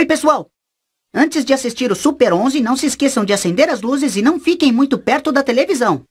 Oi, pessoal! Antes de assistir o Super 11, não se esqueçam de acender as luzes e não fiquem muito perto da televisão.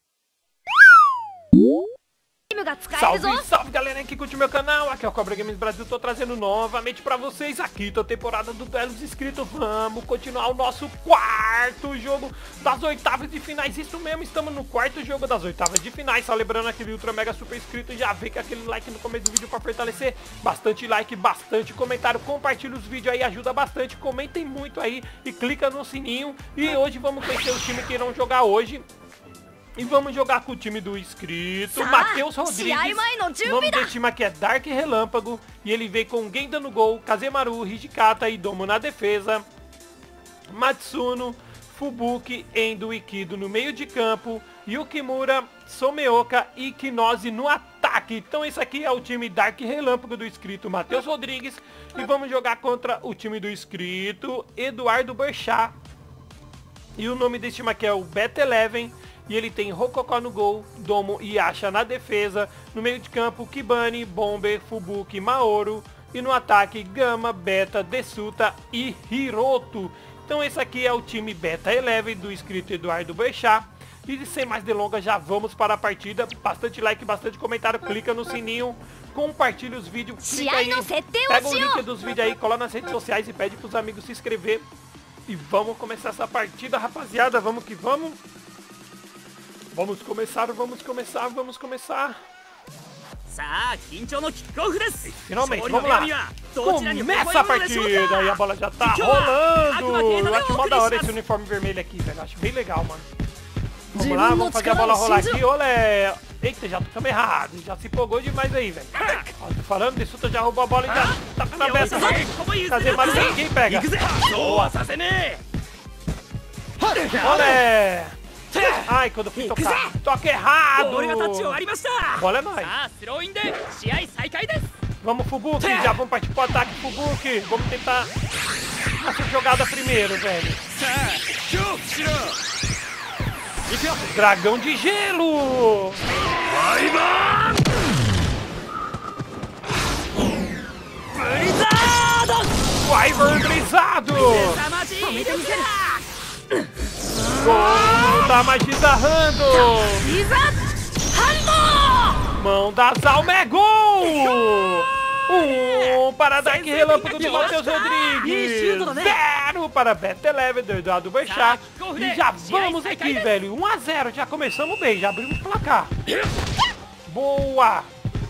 Salve, salve galera que curte meu canal, aqui é o Cobra Games Brasil, tô trazendo novamente pra vocês a quinta temporada do Duelos Inscritos. Vamos continuar o nosso quarto jogo das oitavas de finais, isso mesmo, estamos no quarto jogo das oitavas de finais. Só lembrando aquele ultra mega super inscrito, já vem com aquele like no começo do vídeo pra fortalecer, bastante like, bastante comentário, compartilha os vídeos aí, ajuda bastante, comentem muito aí e clica no sininho. E hoje vamos conhecer os times que irão jogar hoje. E vamos jogar com o time do inscrito Matheus Rodrigues. O nome desse time aqui é Dark Relâmpago. E ele vem com Genda no gol, Kazemaru, Hijikata e Domo na defesa, Matsuno, Fubuki, Endo e Kido no meio de campo, Yukimura, Someoka e Kinose no ataque. Então esse aqui é o time Dark Relâmpago do inscrito Matheus Rodrigues. E vamos jogar contra o time do inscrito Eduardo Berchá. E o nome desse time aqui é o Beta Eleven. E ele tem Rokoko no gol, Domo e Yasha na defesa. No meio de campo, Kibane, Bomber, Fubuki, Maoro. E no ataque, Gama, Beta, Desuta e Hiroto. Então esse aqui é o time Beta Eleven do inscrito Eduardo Berchá. E sem mais delongas, já vamos para a partida. Bastante like, bastante comentário, clica no sininho, compartilha os vídeos, clica aí, pega o link dos vídeos aí, cola nas redes sociais e pede para os amigos se inscrever. E vamos começar essa partida, rapaziada, vamos que vamos. Vamos começar. Finalmente, vamos lá. Começa a partida e a bola já tá rolando. Eu acho mó da hora esse uniforme vermelho aqui, velho. Acho bem legal, mano. Vamos lá, vamos fazer a bola rolar aqui. Olé. Eita, já tocamos errado. Já se empolgou demais aí, velho. Tô falando, Desuta já roubou a bola e já tá na cabeça. Kazemaru ninguém pega. Boa. Olé. Ai, quando eu fui tocar, toca errado! Bola é nóis! Vamos, Fubuki, já vamos partir pro ataque, Fubuki! Vamos tentar essa jogada primeiro, velho! Dragão de gelo! Wyvern brisado! Gol da Magida Rando! Mão das almas é gol! Para Dark Relâmpago do Matheus Rodrigues! 0 para Beta Eleven do Eduardo Berchá. E já vamos aqui, velho! 1 a 0, já começamos bem, já abrimos o placar. Boa!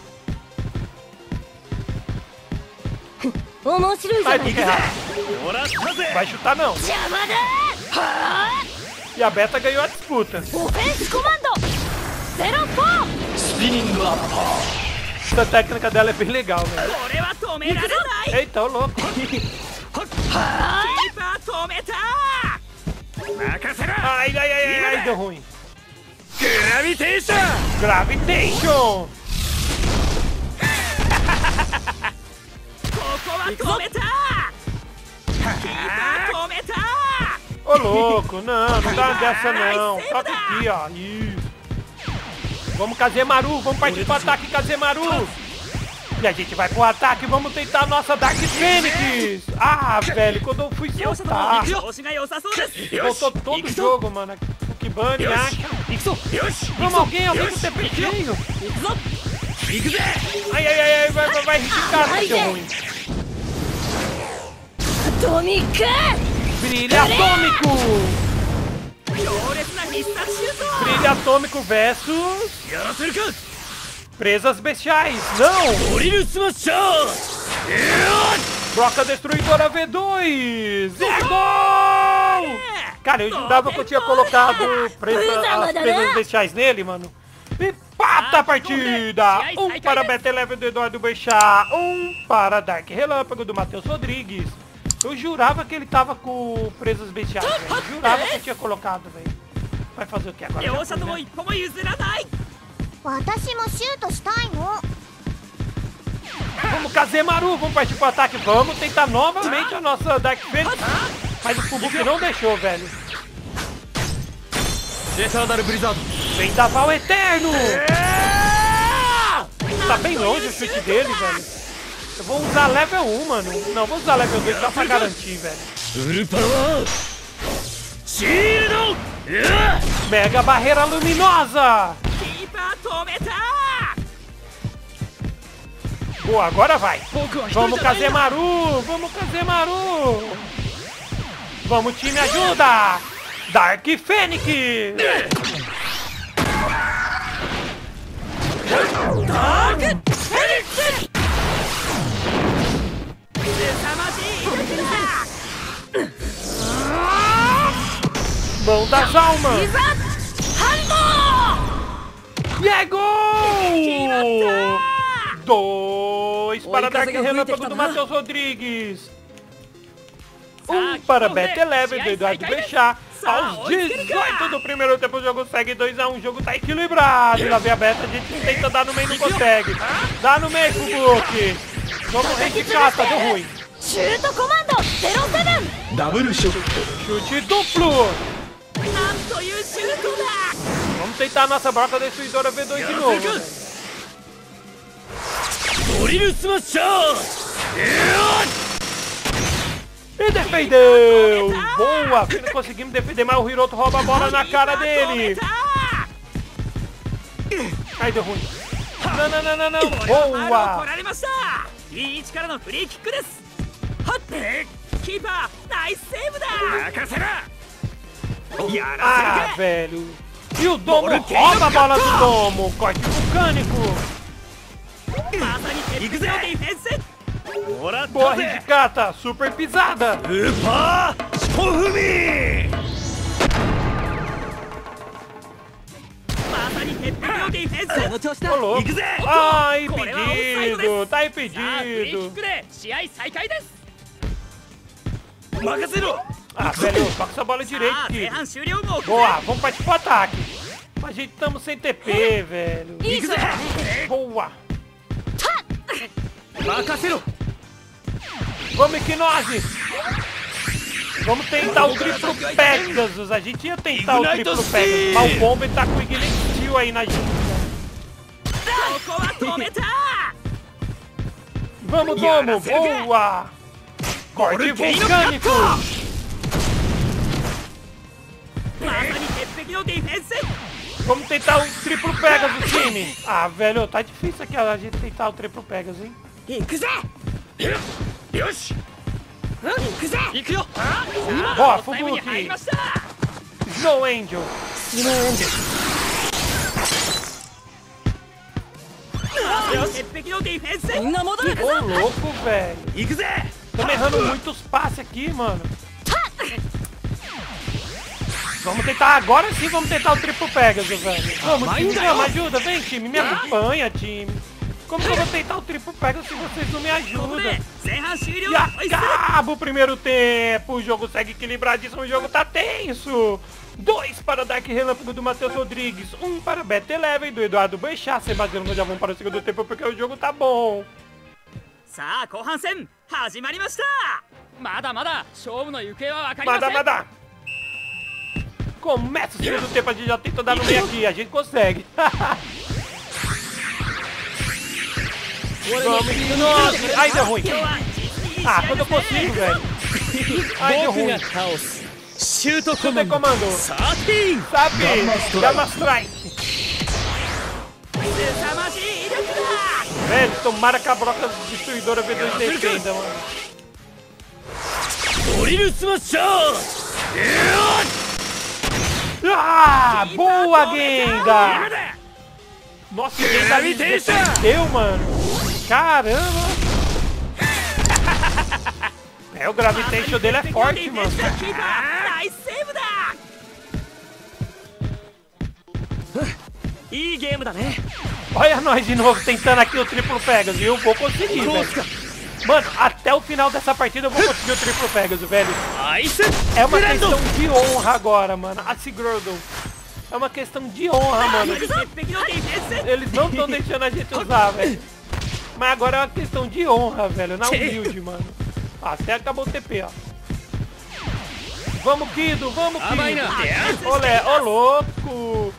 Vai chutar não! E a Beta ganhou a disputa. Essa técnica dela é bem legal, velho. Eita, ô louco. Ai, deu ruim. Gravitation! Ô louco, não dá dessa não. Toca aqui, ó. Isso. Vamos, Kazemaru, vamos partir pro ataque, Kazemaru. E a gente vai pro ataque, vamos tentar a nossa Dark Fênix. Ah, velho, quando eu fui soltar. Voltou todo o jogo, mano. O Kibane, acha. Vamos, alguém com o TP cheio. Ai, vai riscar, deu ruim. Brilho atômico! Brilho atômico versus presas bestiais. Não! Broca destruidora V2! É gol! Cara, eu jurava que eu tinha colocado as presas bestiais nele, mano. Empata a partida! 1 para Beta Eleven do Eduardo Berchá, 1 para Dark Relâmpago do Matheus Rodrigues. Eu jurava que ele tava com presas bestiais, velho. Eu jurava que eu tinha colocado, velho. Vai fazer o que agora? Vamos, Kazemaru, vamos partir pro ataque. Vamos tentar novamente a nossa Dark Fênix. Mas o Fubuki não deixou, velho. Vendaval Eterno! Tá bem longe o chute dele, velho. Eu vou usar level 1, mano. Não, vou usar level 2 só pra garantir, velho. Mega barreira luminosa! Boa, agora vai! Vamos, Kazemaru! Vamos, Kazemaru! Vamos, time, ajuda! Dark Fênix! Dark Fênix! Mão das almas! E é gol! 2 para Dark Relâmpago do Matheus Rodrigues. 1 para Beteleven do Eduardo Bechá. Aos 18 do primeiro tempo o jogo segue 2 a 1. O jogo tá equilibrado. E lá vem a Beta, a gente tenta dar no meio, não consegue. Dá no meio, Fubuki. Vamos reivindicar, deu ruim. Chute duplo. Vamos tentar a nossa broca destruidora V2 de novo. E defendeu! Boa! Não conseguimos defender, mas o Hiroto rouba a bola na cara dele. Ai, deu ruim. Não. Boa! Ah, velho! E o Domo rouba a bola do Domo! Corte vulcânico! Boa, Hijikata! Super pisada! Ô, louco! Ai, impedido! Tá impedido! Ah, velho, toca essa bola direito, filho. Boa, vamos partir pro ataque. Mas a gente estamos sem TP, velho. Boa. Vamos, Equinose. Vamos tentar o triplo Pegasus. A gente ia tentar o triplo Pegasus, mas o Bomber tá com o Ignition Steel aí na junta. Vamos, Domo. Boa. Corte vulcânico. Vamos tentar o triplo Pegasus, time. Ah, velho, tá difícil aqui a gente tentar o triplo Pegasus, hein? Boa, Fubuki. Snow Angel. Ô, louco, velho. Estamos errando muitos passes aqui, mano. Vamos tentar, agora sim vamos tentar o triplo Pegasus, velho. Vamos, time, me ajuda, vem, time, me acompanha, time. Como que eu vou tentar o triplo Pegasus se vocês não me ajudam? E acaba o primeiro tempo, o jogo segue equilibradíssimo, o jogo tá tenso. 2 para Dark Relâmpago do Matheus Rodrigues, 1 para Beteleven do Eduardo Bechá. Sebastião, nós já vamos para o segundo tempo porque o jogo tá bom. Começa o segundo tempo, a gente já tenta dar no meio aqui, a gente consegue. Vamos, nossa, ai, deu ruim. Ah, quando eu consigo, velho. Ai, deu ruim. Chute comando. Sabe, Gamma Strike. Velho, tomara que a broca destruidora V2 defenda, mano. Ah, boa, Gengar! Nossa, o Gengar me defendeu, mano. Caramba! É, o Gravitation dele é forte, mano. Olha nós de novo tentando aqui o triplo Pegasus. E eu vou conseguir, velho. Mano, até o final dessa partida eu vou conseguir o triplo Pegasus, velho. É uma questão de honra agora, mano. A Sigurdle. É uma questão de honra, mano. Eles não estão deixando a gente usar, velho. Mas agora é uma questão de honra, velho. Na humilde, mano. Ah, até acabou o TP, ó. Vamos, Kido, vamos, Kido. Olé, ô louco.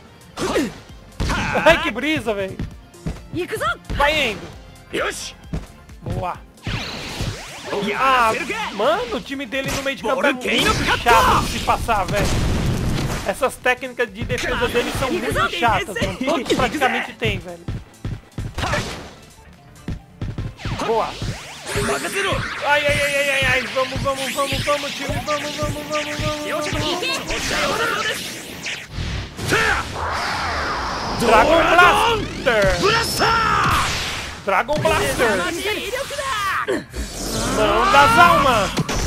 Ai, que brisa, velho. Vai indo. Boa. Ah, mano, o time dele no meio de campo é muito chato de se passar, velho. Essas técnicas de defesa dele são muito chatas, mano. Todos praticamente tem, velho. Boa. Ai, ai, ai, ai, ai, vamos, time, vamos. Dragon Blaster! Mão das almas!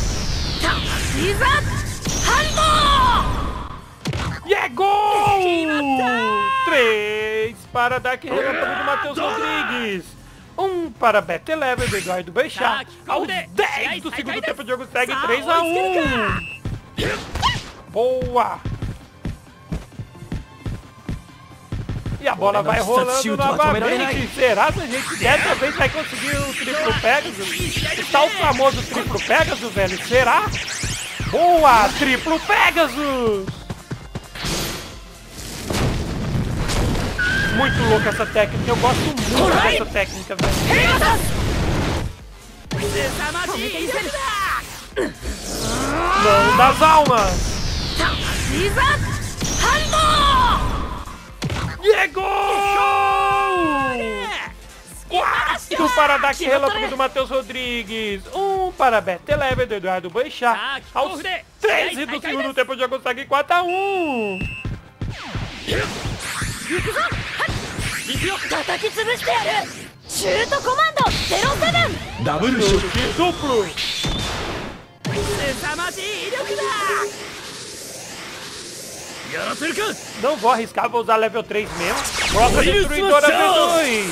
E é gol! 3 para Dark Relâmpago do Matheus Rodrigues. 1 para Beta Eleven do Eduardo Beixá. Aos 10 do segundo tempo, o jogo segue 3-1. Boa! E a bola vai rolando novamente. Será que a gente dessa vez vai conseguir o triplo Pegasus? Está o famoso triplo Pegasus, velho? Será? Boa! Triplo Pegasus! Muito louca essa técnica. Eu gosto muito dessa técnica, velho. Mão das almas! E é gol! 4 para Dark Relâmpago do Matheus Rodrigues. 1 para Beta Eleven do Eduardo Beixá. Aos 13 do segundo tempo, o jogo segue 4-1. Double chute duplo. Não vou arriscar, vou usar level 3 mesmo. Broca destruidora V2.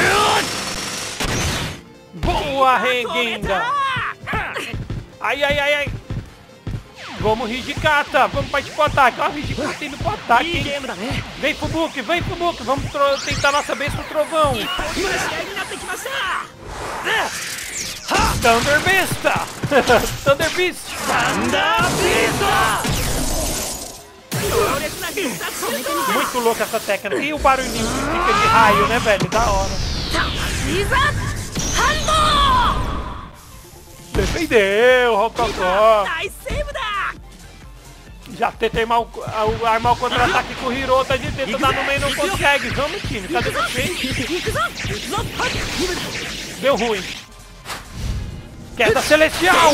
Boa, Rengenga. Ai, ai, ai, ai. Vamos, Hijikata. Vamos partir pro ataque. Ó, o Hijikata indo pro ataque, hein? Vem, Fubuki, vem, Fubuki. Vamos tentar nossa vez pro trovão. Thunder Vista. Thunder Beast. Muito louca essa técnica. E o barulhinho que fica de raio, né, velho? Da hora. Defendeu, Rococó. Já tentei armar o contra-ataque com o Hirota. De tenta dar no meio, não consegue. Vamos, time. Cadê vocês? Deu ruim. Queda Celestial.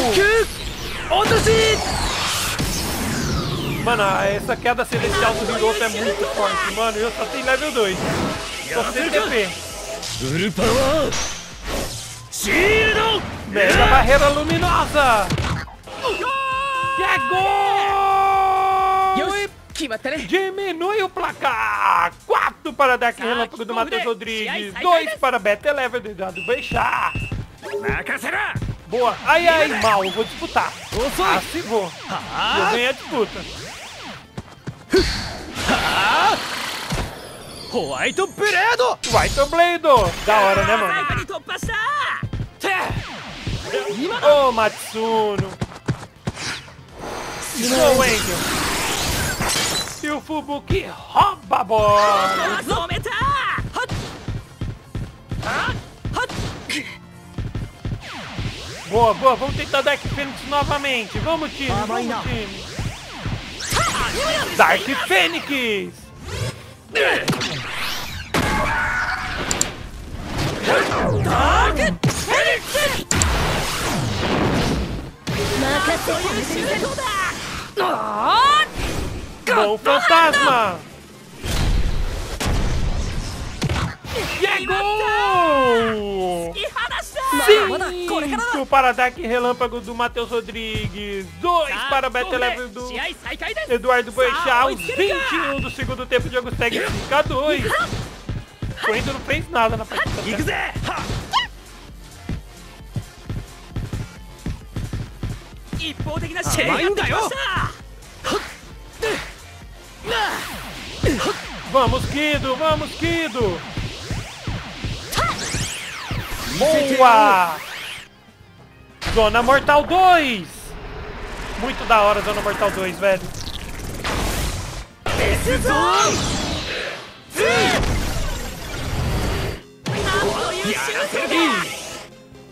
Mano, essa queda celestial do Hirota é muito forte, mano. Eu só tenho level 2. Só sem TP. Mega barreira luminosa. E é gol! Diminui o placar. 4 para Dark Relâmpago do Matheus Rodrigues. 2 para Beta Eleven do Eduardo Beixá. Boa. Ai, ai, mal. Eu vou disputar. Assim vou. Eu ganhei a disputa. White Blade! Da hora, né, mano? Ô, Matsuno! Snow Angel! E o Fubuki rouba a bola! Boa, boa! Vamos tentar Dark Fênix novamente! Vamos, time! Vamos, time! Dark Fênix! Mão fantasma! E é gol! 5 para Dark Relâmpago do Matheus Rodrigues. 2 para Beta Eleven do Eduardo Beixá. Os 21 do segundo tempo, o jogo segue 5-2. O Endo não fez nada na partida. Vamos, Kido! Vamos, Kido! Boa! Zona Mortal 2! Muito da hora Zona Mortal 2, velho.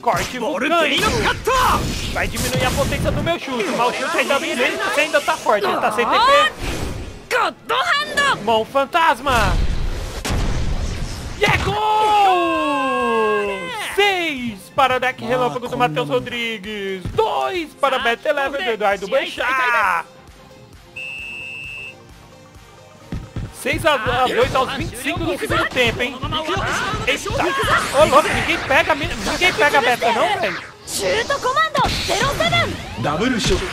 Corte vulcânico. Vai diminuir a potência do meu chute, mas o chute ainda tá forte, ele tá sem TP. Mão fantasma. E é gol! 6 para deck relâmpago do Matheus Rodrigues. 2 para Battle Eleven do Eduardo Boechat. 6-2 aos 25 do segundo tempo, hein? Eita! Ô, louco, ninguém pega a beta não, velho. Double shot.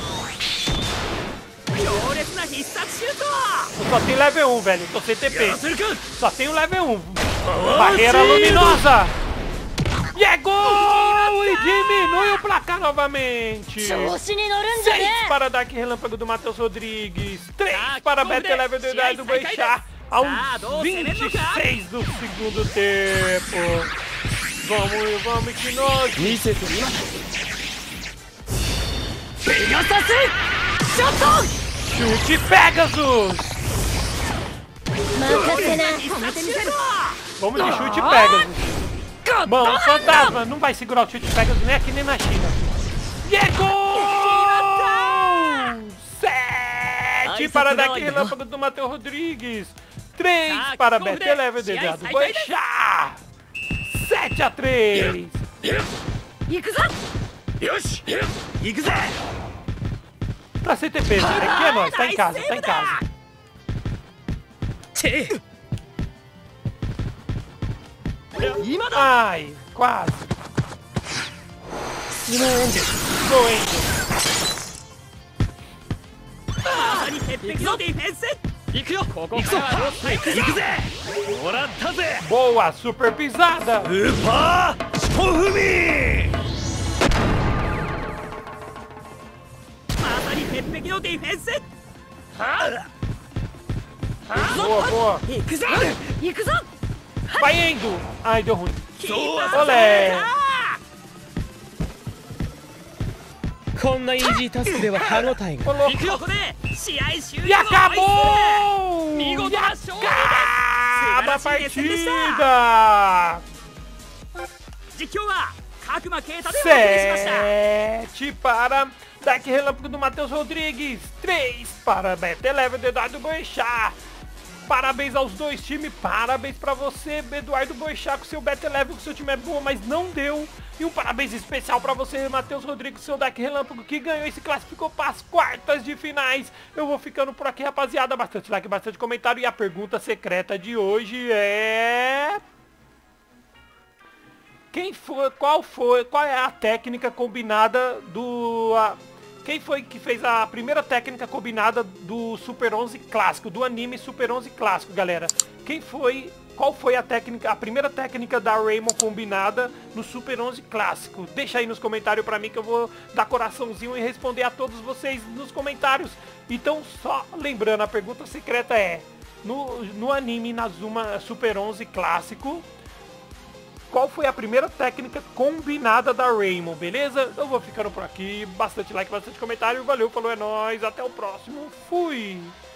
Eu só tenho level 1, velho. Tô sem TP. Só tenho level 1. Barreira luminosa. E é gol! E diminui o placar novamente. 6 para Dark Relâmpago do Matheus Rodrigues. 3 para Battle Eleven do Eduardo Boechat. Aos 26 do segundo tempo. Vamos que nós. Chute Pegasus. Vamos de chute Pegasus. Mão fantasma, não vai segurar o chute Pegasus nem aqui nem na China. E é gol! 7 para Dark Relâmpago do Matheus Rodrigues. 3 para Battle Eleven do Eduardo Boechat. 7-3. Pra CTP, aqui é nóis, tá em casa, tá em casa. Ai, quase. Go Angel. Boa, super pisada. Boa. Vai indo. Ai, deu ruim. Olé. E acabou! E acaba a partida! 7 para Dark Relâmpago do Matheus Rodrigues. 3 para Battle Eleven do Eduardo Boechat. Parabéns aos dois times, parabéns pra você, Eduardo Boechat, com seu Battle Eleven, que seu time é bom, mas não deu. E um parabéns especial pra você, Matheus Rodrigues, seu Dark Relâmpago, que ganhou e se classificou para as quartas de finais. Eu vou ficando por aqui, rapaziada. Bastante like, bastante comentário. E a pergunta secreta de hoje é... Qual é a técnica combinada do... Quem foi que fez a primeira técnica combinada do Super 11 clássico, do anime Super 11 clássico, galera? Qual foi a primeira técnica da Raymond combinada no Super 11 clássico? Deixa aí nos comentários pra mim que eu vou dar coraçãozinho e responder a todos vocês nos comentários. Então, só lembrando, a pergunta secreta é, no anime Inazuma Super 11 clássico, qual foi a primeira técnica combinada da Raymond, beleza? Eu vou ficando por aqui, bastante like, bastante comentário, valeu, falou, é nóis, até o próximo, fui!